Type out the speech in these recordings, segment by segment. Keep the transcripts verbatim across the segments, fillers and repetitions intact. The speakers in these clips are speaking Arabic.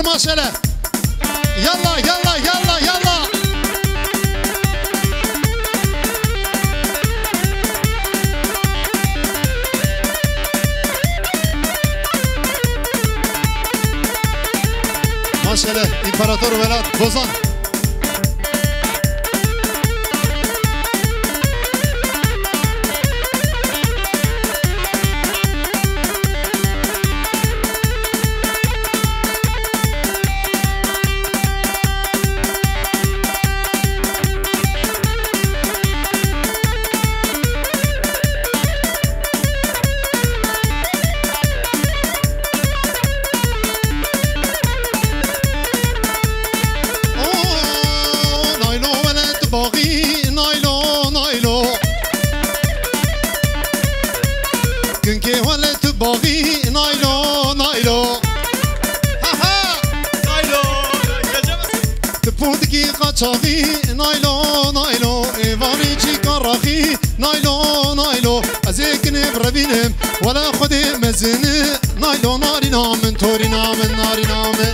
ماشاءالله يلا يلا يلا يلا ماشاءالله امپراتور ولاد بوزان قاچاقی نایلو نایلو ایوانی چی کاراخی نایلو نایلو از یک نبربینم ولا خودی مزنه نایلو ناری نامن توری نامن ناری نامن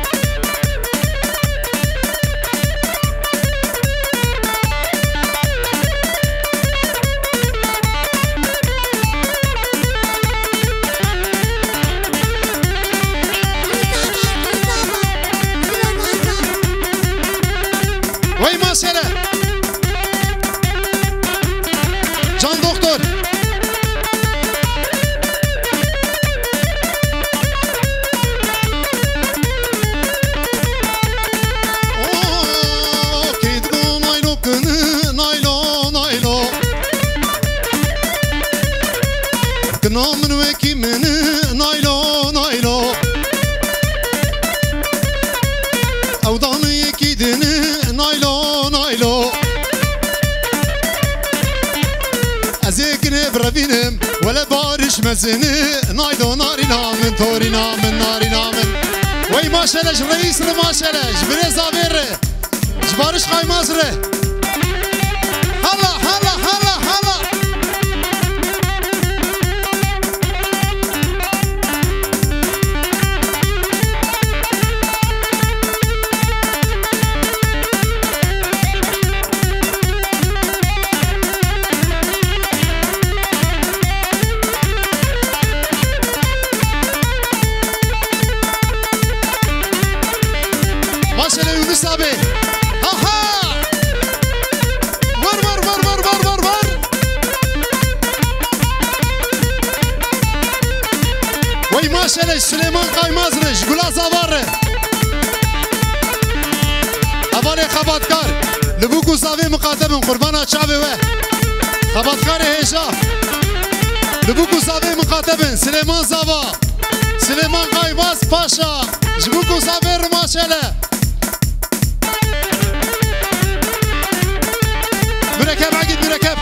بربینم ولا بارش مزنه نایلو ناری نامن توری نامن ناری نامن وی ماشالله رئیس رو ماشالله جبری زابره جبارش خواهی مازره هلا هلا هلا هلا ماشاءالله سليمان قايمازرش قولا زواره اولي خباتكار لبوكو صافي مقاتب قربانا شعبي وه خباتكار هيشا لبوكو صافي مقاتب سليمان زوا سليمان قايماز باشا جبوكو صافي ماشاءالله مركب عقيد مركب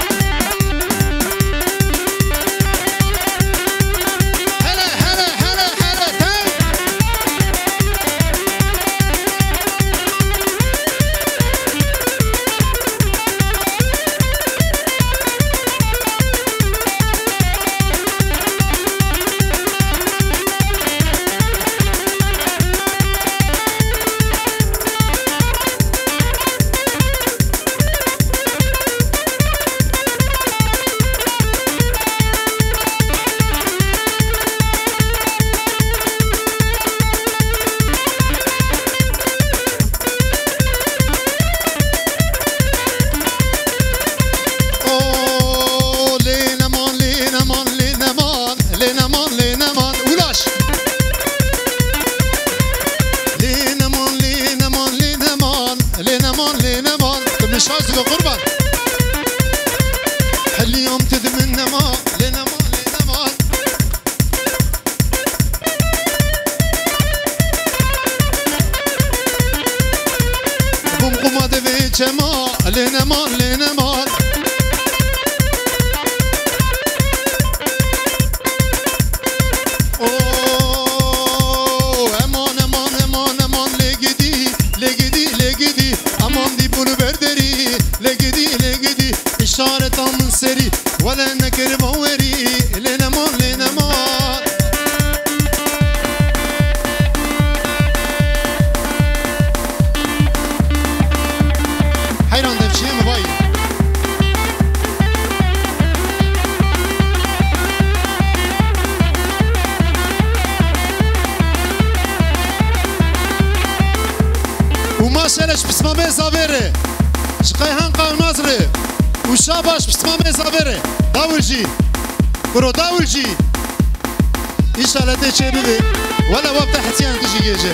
شلش بسمامه زاوره شقيهان قاونازره وشاباش بسمامه زاوره داولجي برو داولجي إنشالله تشي ببي ولا وقت حتيان تجي جيجي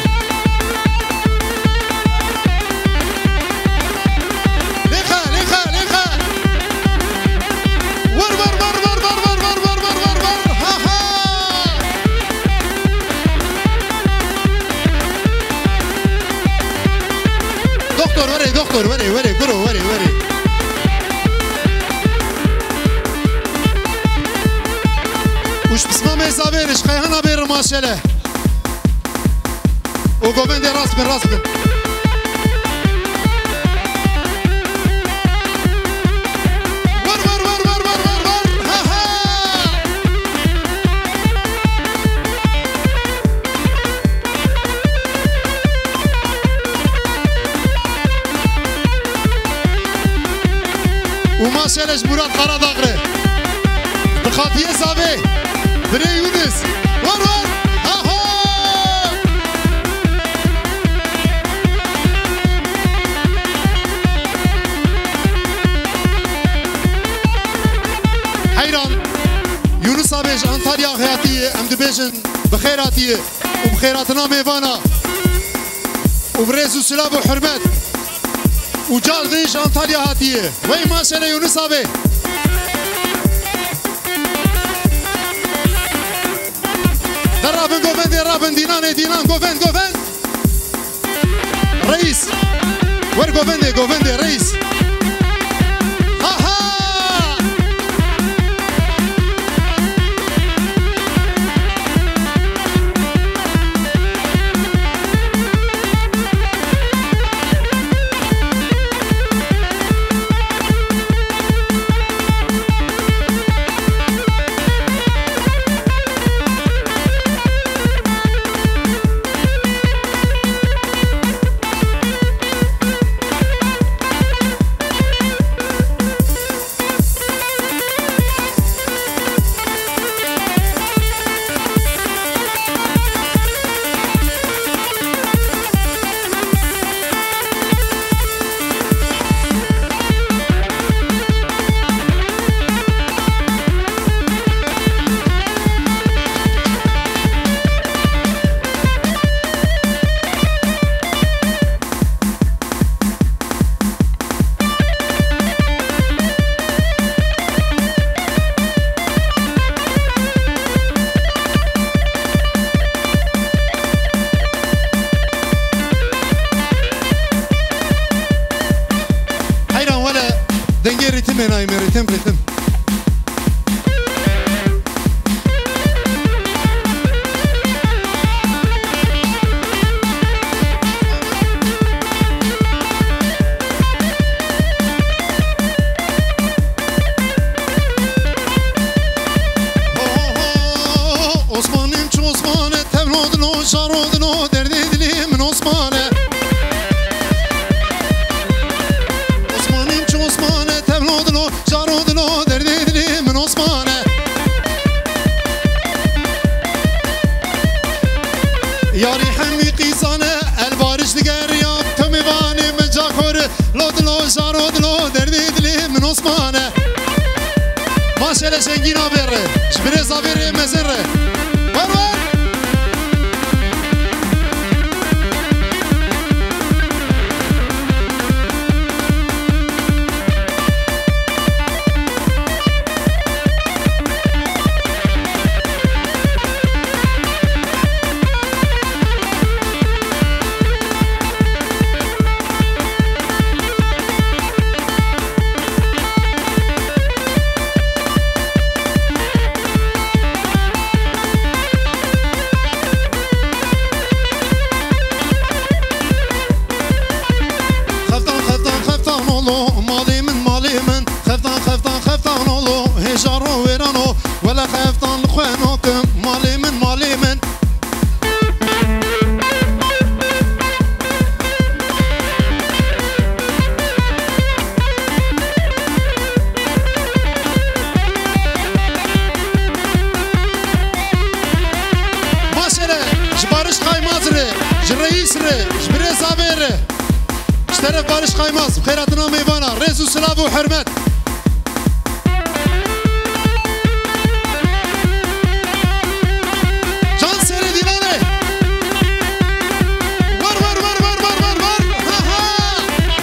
ليخا ليخا ليخا ور ور ور ور ور ور ور ور ور ور ور ها ها دكتور وري دكتور وري وري كرو وري وري وش بسمه ميزابيرش خيهانا بير ماشله وقومن دي راس بن راس بن ور ور ور ور ور ور ور ها ها وماشلش مراد قرا داغره بخاطيه زاوي بري يونس ور ور ها ها حيران يونس ابيش انطاليا حياتيه ام دبيجن بخيراتيه وبخيراتنا ميفانا وبريز وسلام وحرمات وجار ديش انطاليا هاتيه وي ما شاء الله يونس ابي درابن قوفن درابن دينان دينان قوفن قوفن رئيس ور قوفن دي قوفن دي رئيس ها ها دنگه ریتم اینایی می ریتم ریتم Osman'ım çu Osman'e tevladını şarodunu derdi dilimin Osman'e Osman'ım çu Osman'e tevladını şarodunu derdi dilimin Osman'e Yari hemmi qisane el bariş diger yap temivani mecakor lodunu şarodunu derdi dilimin Osman'e Maşele şengin haberi Şbirez haberi mezere Var var جارو ويرانو ولا خافتان لخوانوكم مالي من مالي من ماشره جبارش قايمازره جرئيسره جبريزابيره اشترف بارش قايماز بخيراتنا ميوانا ريزو سلاف وحرمت جان سيري ديناني ور ور ور ور ور ور ور ها ها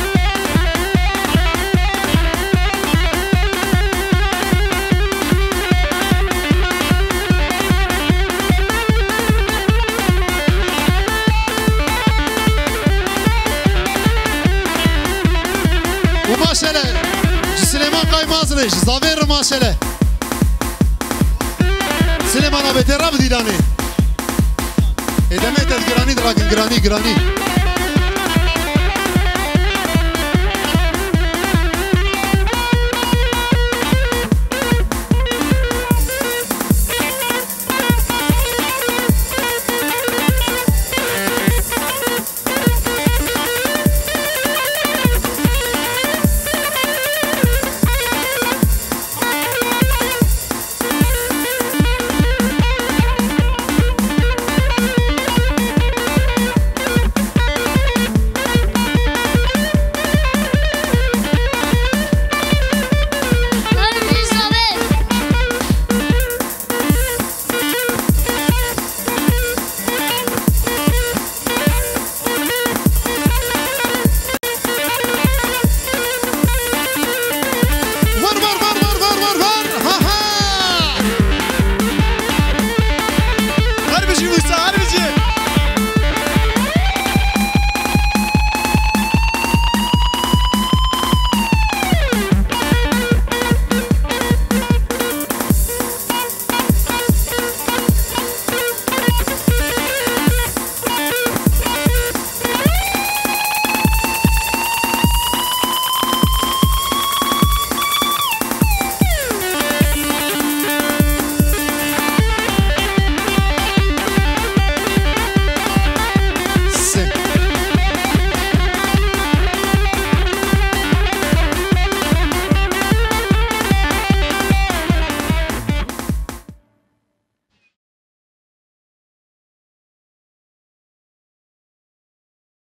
وماشله سليمان قايماز ريش زافير ماشله سليمان ابي تراب ديداني ادمه تذكراني دراكن جراني جراني